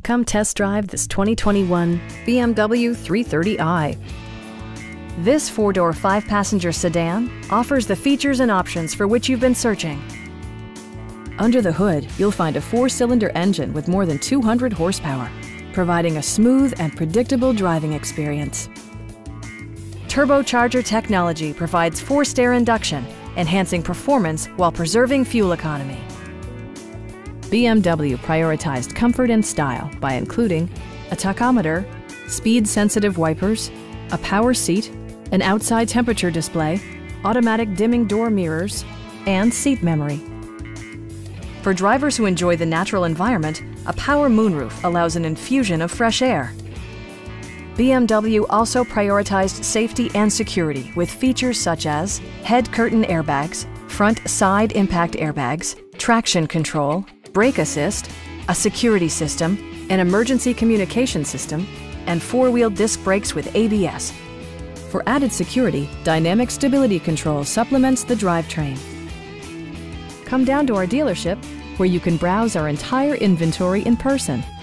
Come test drive this 2021 BMW 330i. This four-door, five-passenger sedan offers the features and options for which you've been searching. Under the hood, you'll find a four-cylinder engine with more than 200 horsepower, providing a smooth and predictable driving experience. Turbocharger technology provides forced air induction, enhancing performance while preserving fuel economy. BMW prioritized comfort and style by including a tachometer, speed-sensitive wipers, a power seat, an outside temperature display, automatic dimming door mirrors, and seat memory. For drivers who enjoy the natural environment, a power moonroof allows an infusion of fresh air. BMW also prioritized safety and security with features such as head curtain airbags, front side impact airbags, traction control, brake assist, a security system, an emergency communication system, and four-wheel disc brakes with ABS. For added security, dynamic stability control supplements the drivetrain. Come down to our dealership, where you can browse our entire inventory in person.